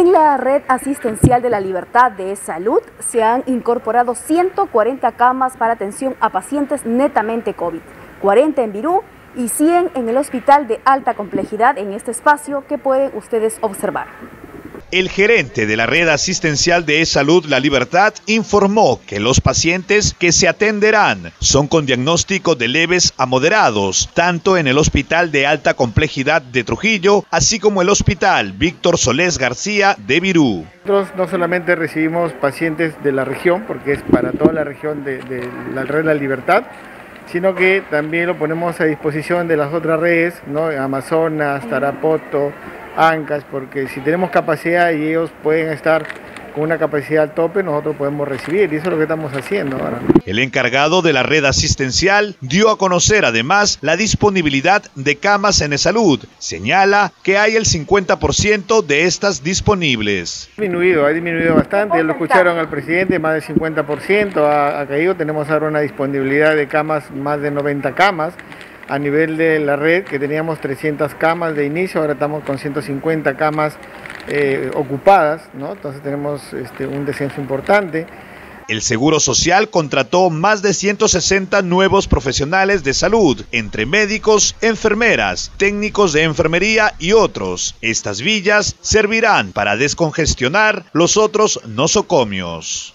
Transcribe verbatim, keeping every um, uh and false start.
En la red asistencial de la Libertad de Salud se han incorporado ciento cuarenta camas para atención a pacientes netamente COVID, cuarenta en Virú y cien en el Hospital de Alta Complejidad en este espacio que pueden ustedes observar. El gerente de la red asistencial de Salud La Libertad informó que los pacientes que se atenderán son con diagnóstico de leves a moderados, tanto en el Hospital de Alta Complejidad de Trujillo, así como el Hospital Víctor Solés García de Virú. Nosotros no solamente recibimos pacientes de la región, porque es para toda la región de, de la red La Libertad, sino que también lo ponemos a disposición de las otras redes, ¿no? Amazonas, Tarapoto, Ancash, porque si tenemos capacidad y ellos pueden estar con una capacidad al tope, nosotros podemos recibir, y eso es lo que estamos haciendo ahora. El encargado de la red asistencial dio a conocer además la disponibilidad de camas en Salud. Señala que hay el cincuenta por ciento de estas disponibles. Ha disminuido, ha disminuido bastante, ya lo escucharon al presidente, más del cincuenta por ciento ha, ha caído, tenemos ahora una disponibilidad de camas, más de noventa camas. A nivel de la red, que teníamos trescientas camas de inicio, ahora estamos con ciento cincuenta camas eh, ocupadas, ¿no? Entonces tenemos este, un descenso importante. El Seguro Social contrató más de ciento sesenta nuevos profesionales de salud, entre médicos, enfermeras, técnicos de enfermería y otros. Estas villas servirán para descongestionar los otros nosocomios.